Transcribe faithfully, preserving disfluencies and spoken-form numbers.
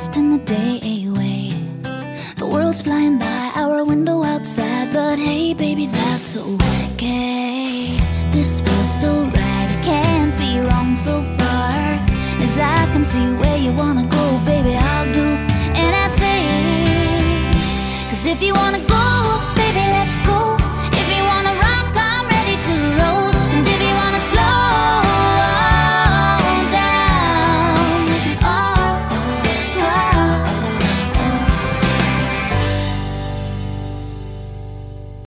wasting the day away. The world's flying by our window outside, but hey baby, that's okay. This feels so right, it can't be wrong so far, as I can see where you wanna go.